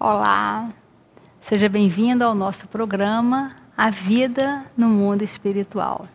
Olá, seja bem-vindo ao nosso programa A Vida no Mundo Espiritual.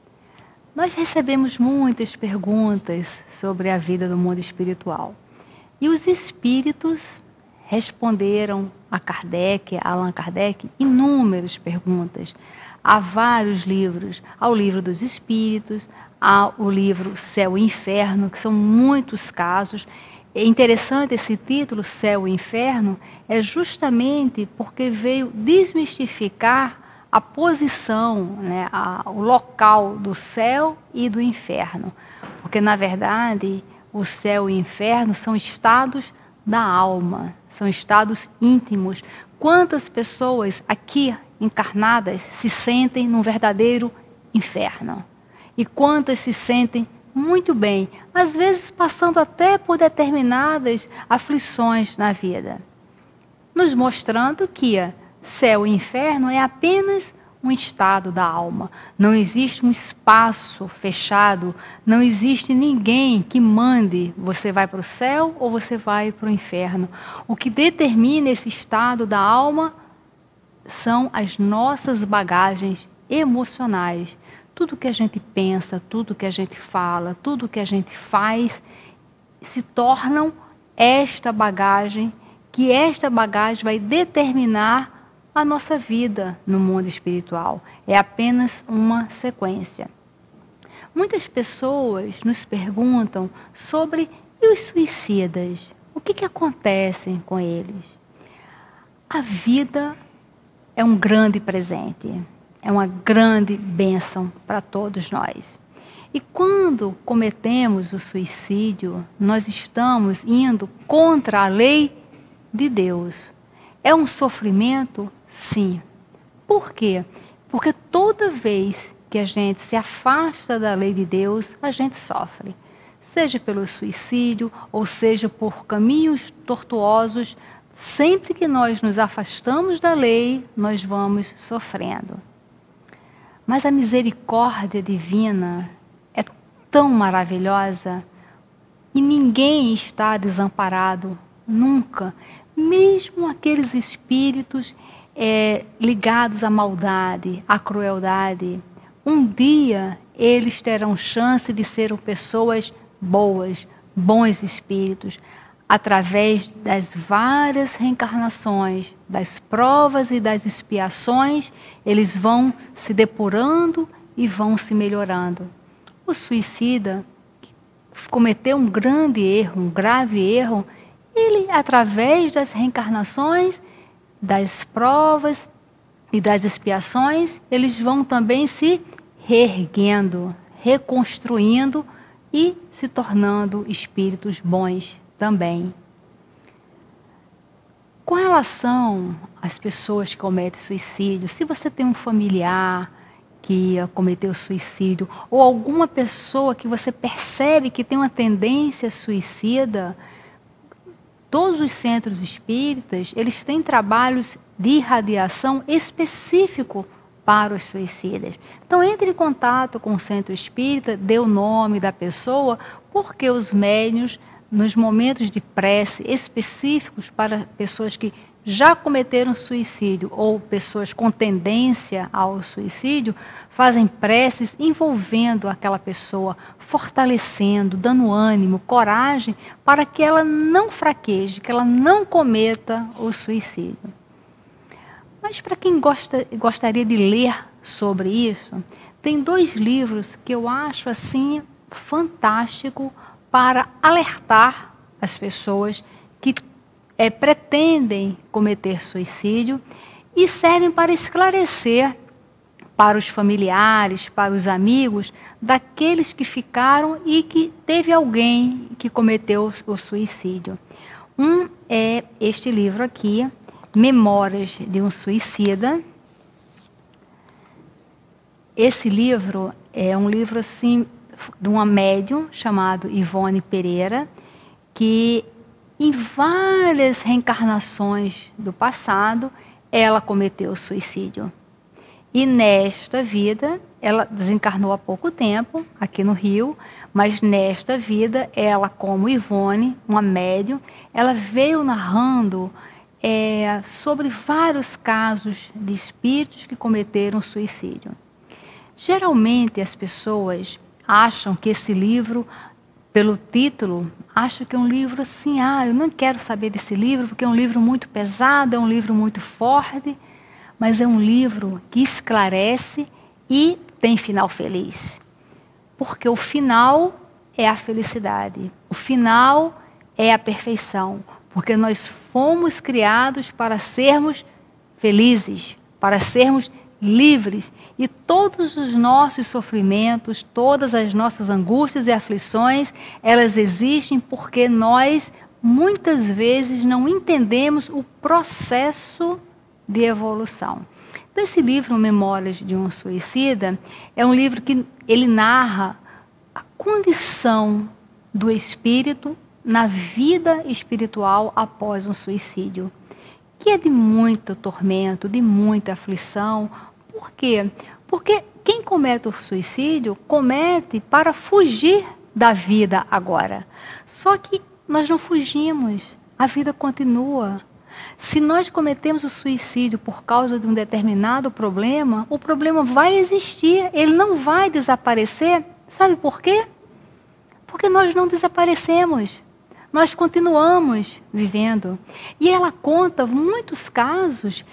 Nós recebemos muitas perguntas sobre a vida no mundo espiritual e os espíritos responderam a Kardec, a Allan Kardec, inúmeras perguntas. Há vários livros, ao livro dos espíritos, há o livro Céu e Inferno, que são muitos casos. É interessante esse título, Céu e Inferno, é justamente porque veio desmistificar a posição, né, o local do céu e do inferno. Porque, na verdade, o céu e o inferno são estados da alma, são estados íntimos. Quantas pessoas aqui encarnadas se sentem num verdadeiro inferno? E quantas se sentem muito bem, às vezes passando até por determinadas aflições na vida, nos mostrando que céu e inferno é apenas um estado da alma. Não existe um espaço fechado, não existe ninguém que mande você vai para o céu ou você vai para o inferno. O que determina esse estado da alma são as nossas bagagens emocionais. Tudo que a gente pensa, tudo que a gente fala, tudo que a gente faz, se tornam esta bagagem, que esta bagagem vai determinar a nossa vida no mundo espiritual. É apenas uma sequência. Muitas pessoas nos perguntam sobre e os suicidas? O que acontece com eles? A vida é um grande presente. É uma grande bênção para todos nós. E quando cometemos o suicídio, nós estamos indo contra a lei de Deus. É um sofrimento? Sim. Por quê? Porque toda vez que a gente se afasta da lei de Deus, a gente sofre. Seja pelo suicídio, ou seja por caminhos tortuosos, sempre que nós nos afastamos da lei, nós vamos sofrendo. Mas a misericórdia divina é tão maravilhosa e ninguém está desamparado, nunca. Mesmo aqueles espíritos ligados à maldade, à crueldade, um dia eles terão chance de serem pessoas boas, bons espíritos, através das várias reencarnações, das provas e das expiações, eles vão se depurando e vão se melhorando. O suicida cometeu um grande erro, um grave erro, ele, através das reencarnações, das provas e das expiações, eles vão também se reerguendo, reconstruindo e se tornando espíritos bons também. Com relação às pessoas que cometem suicídio, se você tem um familiar que cometeu suicídio, ou alguma pessoa que você percebe que tem uma tendência suicida, todos os centros espíritas, eles têm trabalhos de irradiação específico para os suicidas. Então, entre em contato com o centro espírita, dê o nome da pessoa, porque os médiuns, nos momentos de prece específicos para pessoas que já cometeram suicídio ou pessoas com tendência ao suicídio, fazem preces envolvendo aquela pessoa, fortalecendo, dando ânimo, coragem, para que ela não fraqueje, que ela não cometa o suicídio. Mas para quem gostaria de ler sobre isso, tem 2 livros que eu acho assim fantástico para alertar as pessoas que pretendem cometer suicídio e servem para esclarecer para os familiares, para os amigos, daqueles que ficaram e que teve alguém que cometeu o suicídio. Um é este livro aqui, Memórias de um Suicida. Esse livro é um livro assim de uma médium chamada Ivone Pereira, que em várias reencarnações do passado, ela cometeu suicídio. E nesta vida, ela desencarnou há pouco tempo, aqui no Rio, mas nesta vida, ela como Ivone, uma médium, ela veio narrando sobre vários casos de espíritos que cometeram suicídio. Geralmente as pessoas acham que esse livro, pelo título, acham que é um livro assim, eu não quero saber desse livro porque é um livro muito pesado, é um livro muito forte, mas é um livro que esclarece e tem final feliz. Porque o final é a felicidade, o final é a perfeição, porque nós fomos criados para sermos felizes, para sermos livres. E todos os nossos sofrimentos, todas as nossas angústias e aflições, elas existem porque nós, muitas vezes, não entendemos o processo de evolução. Então, esse livro, Memórias de um Suicida, é um livro que ele narra a condição do espírito na vida espiritual após um suicídio, que é de muito tormento, de muita aflição. Por quê? Porque quem comete o suicídio, comete para fugir da vida agora. Só que nós não fugimos, a vida continua. Se nós cometemos o suicídio por causa de um determinado problema, o problema vai existir, ele não vai desaparecer. Sabe por quê? Porque nós não desaparecemos. Nós continuamos vivendo. E ela conta muitos casos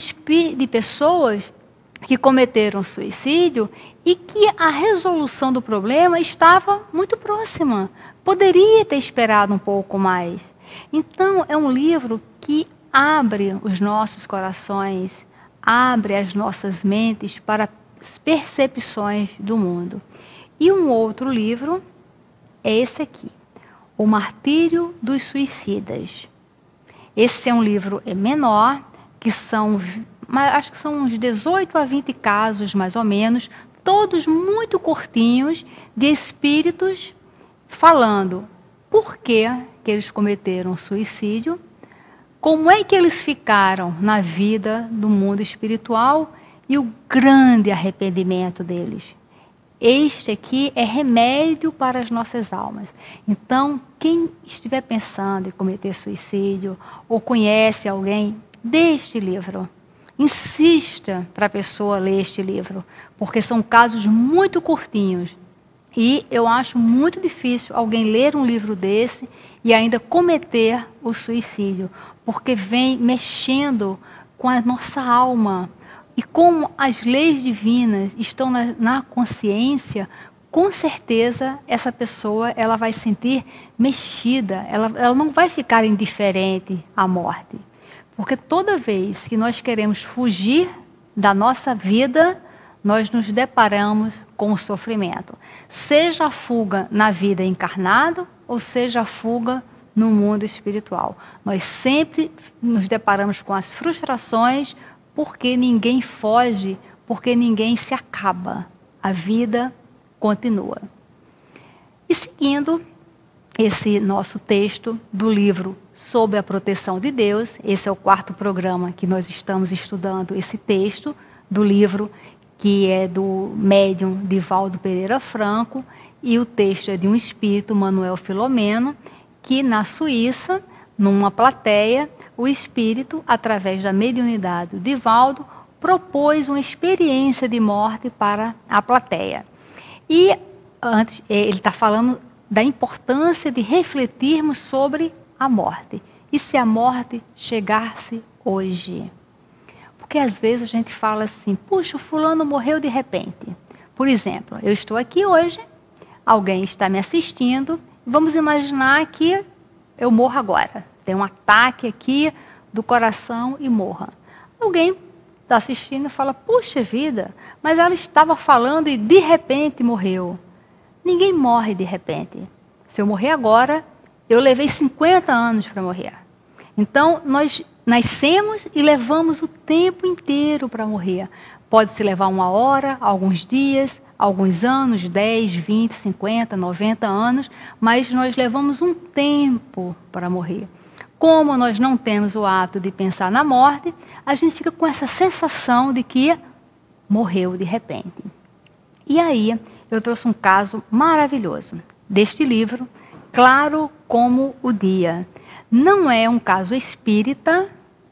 de pessoas que cometeram suicídio e que a resolução do problema estava muito próxima. Poderia ter esperado um pouco mais. Então, é um livro que abre os nossos corações, abre as nossas mentes para as percepções do mundo. E um outro livro é esse aqui, O Martírio dos Suicidas. Esse é um livro menor, acho que são uns 18 a 20 casos, mais ou menos, todos muito curtinhos, de espíritos falando por que eles cometeram suicídio, como é que eles ficaram na vida do mundo espiritual e o grande arrependimento deles. Este aqui é remédio para as nossas almas. Então, quem estiver pensando em cometer suicídio ou conhece alguém, dê este livro. Insista para a pessoa ler este livro, porque são casos muito curtinhos. E eu acho muito difícil alguém ler um livro desse e ainda cometer o suicídio, porque vem mexendo com a nossa alma. E como as leis divinas estão na consciência, com certeza essa pessoa ela vai se sentir mexida, ela não vai ficar indiferente à morte. Porque toda vez que nós queremos fugir da nossa vida, nós nos deparamos com o sofrimento. Seja a fuga na vida encarnada, ou seja a fuga no mundo espiritual. Nós sempre nos deparamos com as frustrações, porque ninguém foge, porque ninguém se acaba. A vida continua. E seguindo esse nosso texto do livro Sob a Proteção de Deus, esse é o 4º programa que nós estamos estudando esse texto do livro, que é do médium Divaldo Pereira Franco, e o texto é de um espírito, Manuel Filomeno, que na Suíça, numa plateia, o espírito, através da mediunidade do Divaldo, propôs uma experiência de morte para a plateia. E antes, ele está falando da importância de refletirmos sobre a morte. E se a morte chegasse hoje? Porque às vezes a gente fala assim, puxa, o fulano morreu de repente. Por exemplo, eu estou aqui hoje, alguém está me assistindo, vamos imaginar que eu morro agora. Tem um ataque aqui do coração e morra. Alguém está assistindo e fala, puxa vida, mas ela estava falando e de repente morreu. Ninguém morre de repente. Se eu morrer agora, eu levei 50 anos para morrer. Então, nós nascemos e levamos o tempo inteiro para morrer. Pode-se levar 1 hora, alguns dias, alguns anos, 10, 20, 50, 90 anos, mas nós levamos um tempo para morrer. Como nós não temos o hábito de pensar na morte, a gente fica com essa sensação de que morreu de repente. E aí, eu trouxe um caso maravilhoso deste livro, Claro como o Dia. Não é um caso espírita,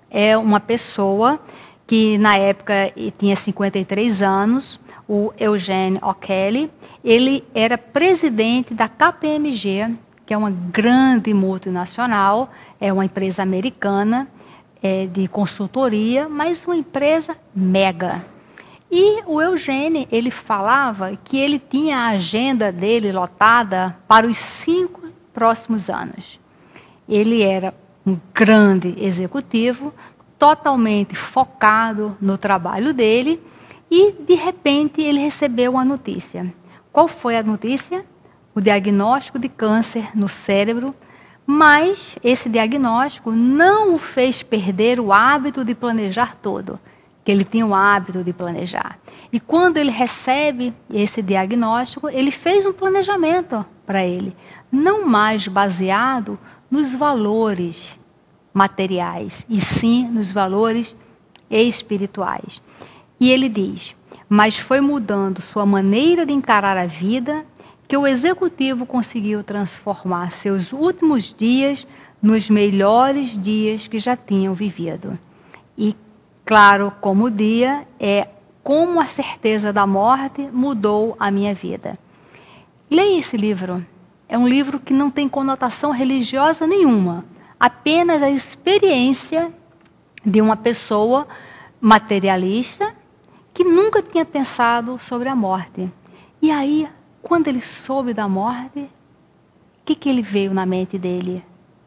é uma pessoa que na época tinha 53 anos, o Eugene O'Kelly. Ele era presidente da KPMG, que é uma grande multinacional, é uma empresa americana de consultoria, mas uma empresa mega. E o Eugene, ele falava que ele tinha a agenda dele lotada para os 5 próximos anos. Ele era um grande executivo, totalmente focado no trabalho dele, e de repente ele recebeu uma notícia. Qual foi a notícia? O diagnóstico de câncer no cérebro, mas esse diagnóstico não o fez perder o hábito de planejar todo, que ele tinha o hábito de planejar. E quando ele recebe esse diagnóstico, ele fez um planejamento para ele, não mais baseado nos valores materiais, e sim nos valores espirituais. E ele diz: mas foi mudando sua maneira de encarar a vida que o executivo conseguiu transformar seus últimos dias nos melhores dias que já tinham vivido. E claro, como o dia é como a certeza da morte mudou a minha vida. Leia esse livro. É um livro que não tem conotação religiosa nenhuma, apenas a experiência de uma pessoa materialista que nunca tinha pensado sobre a morte. E aí, quando ele soube da morte, o que ele veio na mente dele?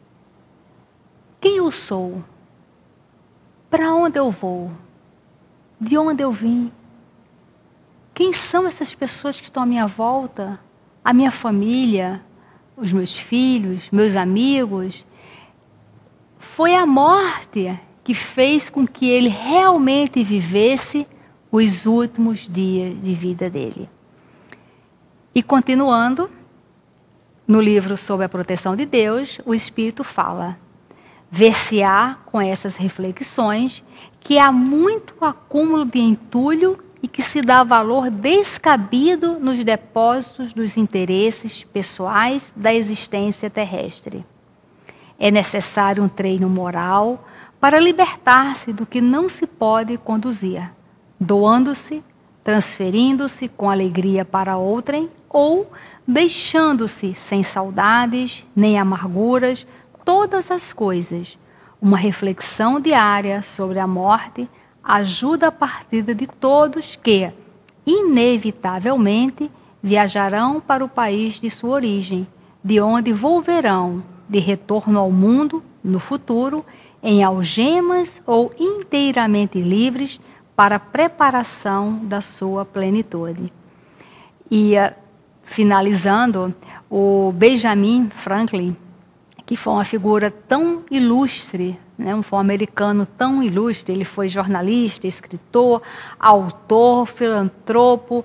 Quem eu sou? Para onde eu vou? De onde eu vim? Quem são essas pessoas que estão à minha volta? A minha família, os meus filhos, meus amigos? Foi a morte que fez com que ele realmente vivesse os últimos dias de vida dele. E continuando, no livro Sobre a Proteção de Deus, o Espírito fala: ver-se-á com essas reflexões que há muito acúmulo de entulho e que se dá valor descabido nos depósitos dos interesses pessoais da existência terrestre. É necessário um treino moral para libertar-se do que não se pode conduzir, doando-se, transferindo-se com alegria para outrem ou deixando-se sem saudades nem amarguras todas as coisas. Uma reflexão diária sobre a morte ajuda a partida de todos que, inevitavelmente, viajarão para o país de sua origem, de onde volverão de retorno ao mundo, no futuro, em algemas ou inteiramente livres para a preparação da sua plenitude. E, finalizando, o Benjamin Franklin, que foi uma figura tão ilustre, né, foi um americano tão ilustre, ele foi jornalista, escritor, autor, filantropo,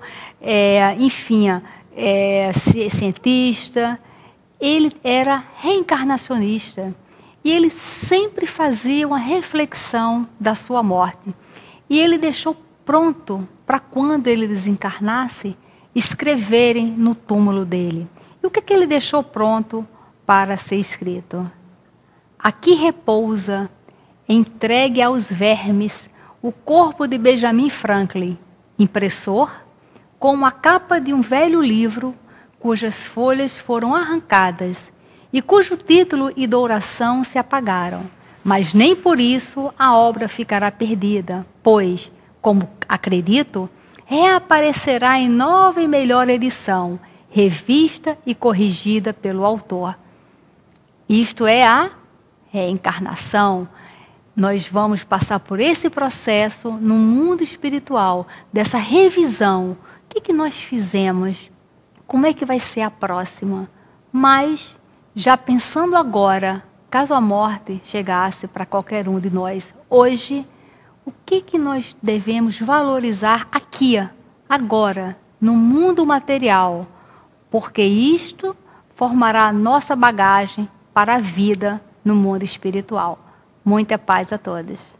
cientista. Ele era reencarnacionista e ele sempre fazia uma reflexão da sua morte. E ele deixou pronto para quando ele desencarnasse, escreverem no túmulo dele. E o que ele deixou pronto para ser escrito? Aqui repousa, entregue aos vermes, o corpo de Benjamin Franklin, impressor, com a capa de um velho livro, cujas folhas foram arrancadas e cujo título e douração se apagaram. Mas nem por isso a obra ficará perdida, pois, como acredito, reaparecerá em nova e melhor edição, revista e corrigida pelo autor. Isto é a reencarnação. Nós vamos passar por esse processo no mundo espiritual, dessa revisão. O que nós fizemos? Como é que vai ser a próxima? Mas, já pensando agora, caso a morte chegasse para qualquer um de nós hoje, o que nós devemos valorizar aqui, agora, no mundo material? Porque isto formará a nossa bagagem para a vida no mundo espiritual. Muita paz a todos.